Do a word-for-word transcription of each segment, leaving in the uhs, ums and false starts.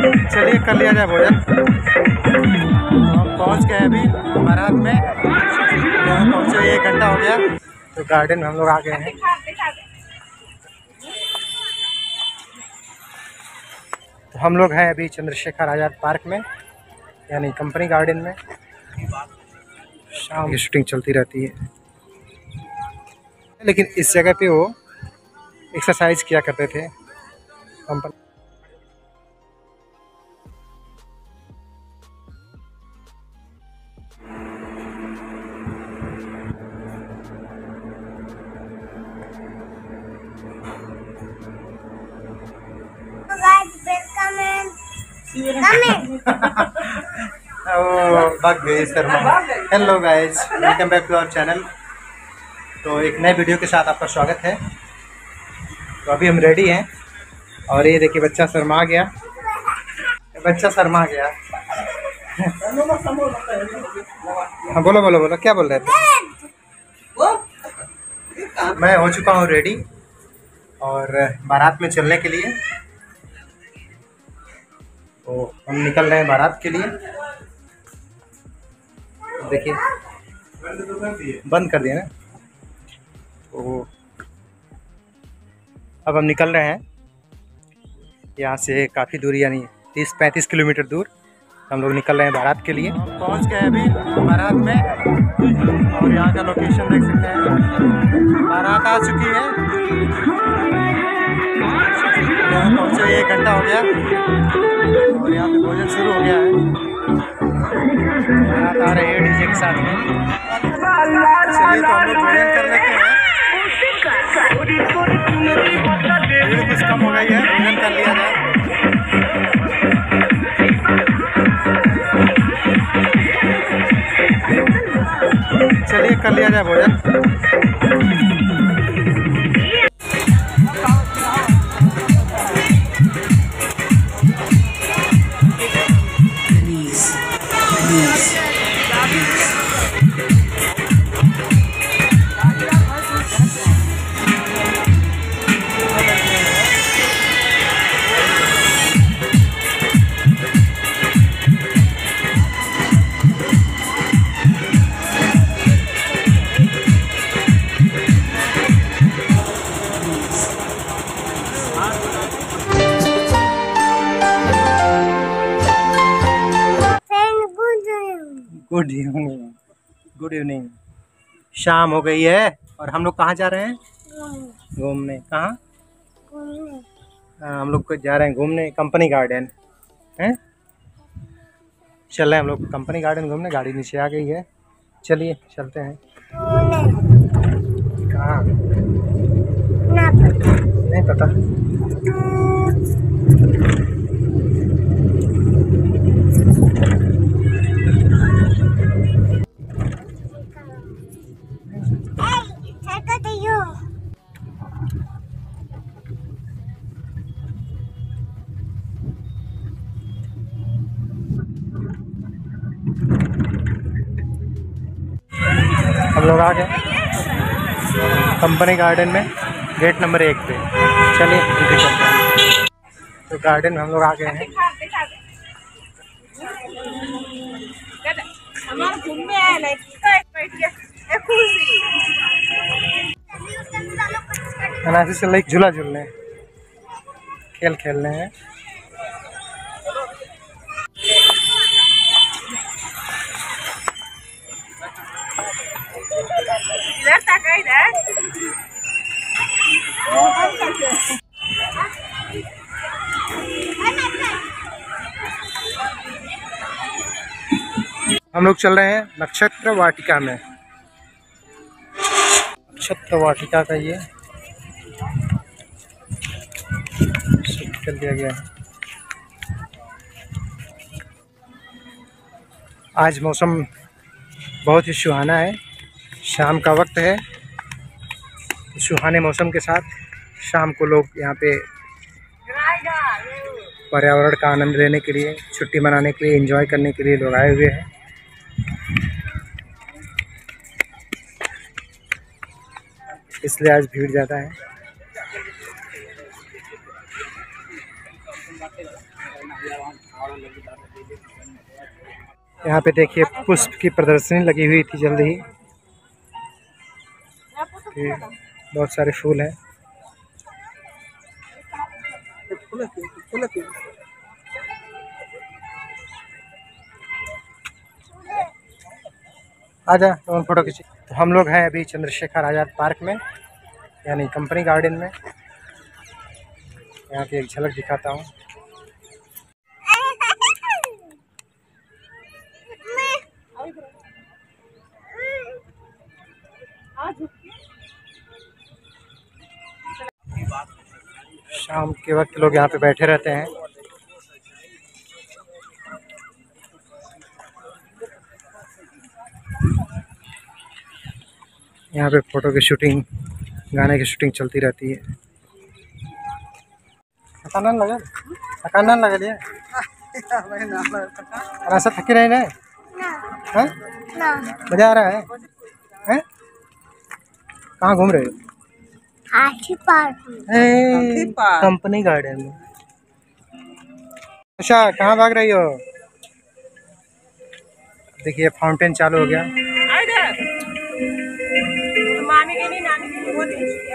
चलिए कर लिया जाए भोजन। हम पहुंच गए अभी बारात में, यहाँ पहुंचे एक घंटा हो गया। तो गार्डन में हम लोग आ गए हैं। तो हम लोग हैं अभी चंद्रशेखर आज़ाद पार्क में, यानी कंपनी गार्डन में। शाम की शूटिंग चलती रहती है, लेकिन इस जगह पे वो एक्सरसाइज किया करते थे company. Hello guys, welcome back to our channel. तो एक नए वीडियो के साथ आपका स्वागत है। तो अभी हम रेडी हैं और ये देखिए बच्चा शर्मा गया, बच्चा शर्मा गया। हाँ बोलो बोलो बोलो, क्या बोल रहे थे? मैं हो चुका हूँ रेडी और बारात में चलने के लिए। तो हम निकल रहे हैं बारात के लिए। देखिए बंद कर दिया ना। तो अब हम निकल रहे हैं यहाँ से काफ़ी दूर, यानी तीस पैंतीस किलोमीटर दूर हम लोग निकल रहे हैं बारात के लिए। पहुँच गए अभी बारात में और यहाँ का लोकेशन देख सकते हैं। बारात आ चुकी है, यहाँ पहुँचे एक घंटा हो गया और यहाँ पे भोजन शुरू हो गया है। बारात आ रहे हैं डीजे के साथ में। चलिए तो हम लोग भोजन कर लेते हैं। भीड़ कुछ कम हो गई है, भोजन कर लिया जाए। चलिए कर लिया जाए भोजन। Good evening, good evening. शाम हो गई है और हम लोग कहाँ जा रहे हैं? घूमने। कहाँ? हाँ, हम लोग को जा रहे हैं घूमने कंपनी गार्डन हैं। चल रहे हैं हम लोग कंपनी गार्डन घूमने। गाड़ी नीचे आ गई है, चलिए चलते हैं। कहाँ? नहीं पता। हम लोग आ गए कंपनी गार्डन में, गेट नंबर एक पे। चलिए एंट्री करते हैं। तो गार्डन में हम लोग आ गए हैं। अनासी से लाइक झूला झूलने, खेल खेलने हैं। हम लोग चल रहे हैं नक्षत्र वाटिका में। नक्षत्र वाटिका का ये कर दिया गया है। आज मौसम बहुत ही सुहाना है, शाम का वक्त है। सुहाने मौसम के साथ शाम को लोग यहाँ पे पर्यावरण का आनंद लेने के लिए, छुट्टी मनाने के लिए, एंजॉय करने के लिए लोग आए हुए हैं। इसलिए आज भीड़ ज़्यादा है। यहाँ पे देखिए पुष्प की प्रदर्शनी लगी हुई थी जल्दी ही। बहुत सारे फूल हैं। आजा तो फोटो खींची। तो हम लोग हैं अभी चंद्रशेखर आज़ाद पार्क में, यानी कंपनी गार्डन में। यहाँ की एक झलक दिखाता हूँ। शाम के वक्त लोग यहाँ पे बैठे रहते हैं। यहाँ पे फोटो की शूटिंग, गाने की शूटिंग चलती रहती है। थकान लगे थकान लगे लिए ऐसा थकी नहीं ना? मजा आ रहा है, है? कहाँ घूम रहे हो? हाथी पार्क, कंपनी गार्डन में। अच्छा कहाँ भाग रही हो? देखिए फाउंटेन चालू हो गया। मामी के नहीं, नानी के नहीं, वो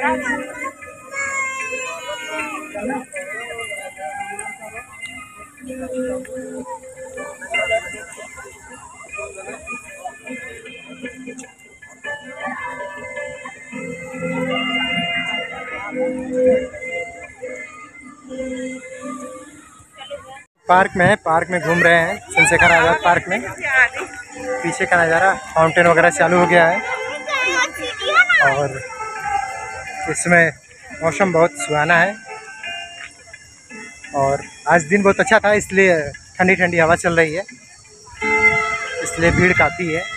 पार्क में है, पार्क में घूम रहे हैं चंद्रशेखर आज़ाद पार्क में। पीछे का नज़ारा, फाउंटेन वगैरह चालू हो गया है और इसमें मौसम बहुत सुहाना है और आज दिन बहुत अच्छा था, इसलिए ठंडी ठंडी हवा चल रही है, इसलिए भीड़ काफ़ी है।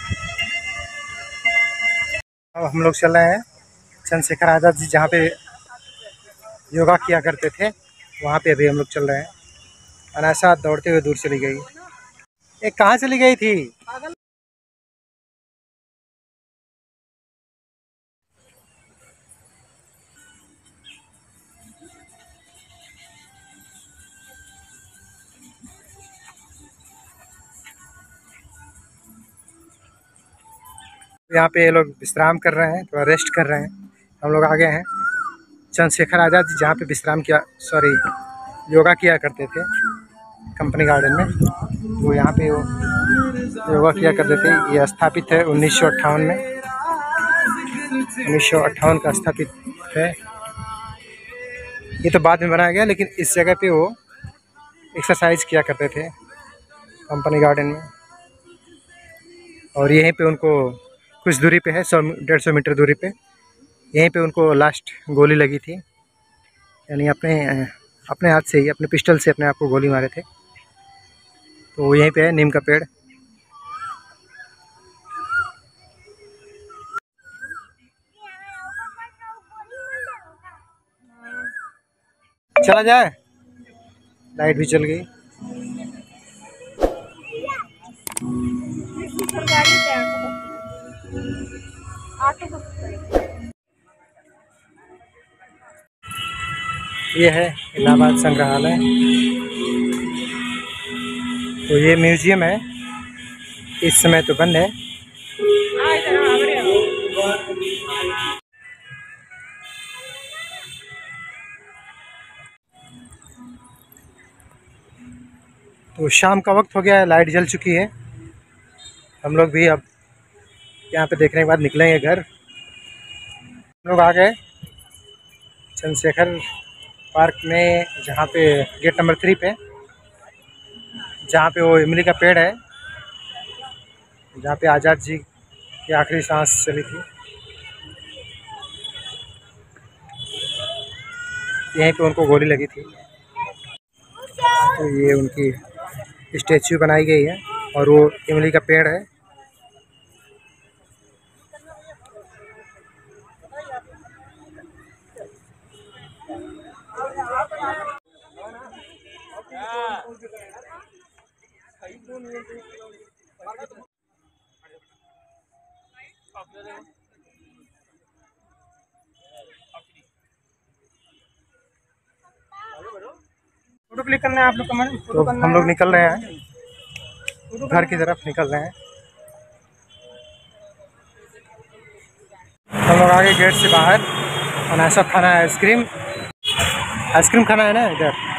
अब हम लोग चल रहे हैं चंद्रशेखर आज़ाद जी जहाँ पे योगा किया करते थे, वहाँ पे अभी हम लोग चल रहे हैं। अनासा दौड़ते हुए दूर चली गई। एक कहाँ चली गई थी? यहाँ पे ये लोग विश्राम कर रहे हैं, थोड़ा रेस्ट कर रहे हैं। हम लोग आ गए हैं चंद्रशेखर आज़ाद जी जहाँ पे विश्राम किया, सॉरी योगा किया करते थे कंपनी गार्डन में। वो यहाँ पे वो योगा किया करते थे। ये स्थापित है उन्नीस सौ अट्ठावन में, उन्नीस सौ अट्ठावन का स्थापित है। ये तो बाद में बनाया गया, लेकिन इस जगह पे वो एक्सरसाइज किया करते थे कंपनी गार्डन में। और यहीं पे उनको कुछ दूरी पे है, सौ डेढ़ सौ मीटर दूरी पे, यहीं पे उनको लास्ट गोली लगी थी, यानी अपने अपने हाथ से ही, अपने पिस्टल से अपने आप को गोली मारे थे। तो वो यहीं पे है, नीम का पेड़। चला जाए, लाइट भी चल गई। ये है इलाहाबाद संग्रहालय। तो ये म्यूजियम है, इस समय तो बंद है। तो शाम का वक्त हो गया है, लाइट जल चुकी है। हम लोग भी अब यहाँ पे देखने के बाद निकलेंगे घर। हम लोग आ गए चंद्रशेखर पार्क में, जहाँ पे गेट नंबर थ्री पे, जहाँ पे वो इमली का पेड़ है, जहाँ पे आज़ाद जी की आखिरी सांस चली थी। यहीं पे उनको गोली लगी थी। तो ये उनकी स्टैच्यू बनाई गई है और वो इमली का पेड़ है। फोटो क्लिक करना है आप लोग का, मैंने तो हम लोग निकल रहे हैं घर की तरफ निकल रहे हैं। हम लोग आगे गेट से बाहर, और ऐसा खाना है आइसक्रीम, आइसक्रीम खाना है ना इधर।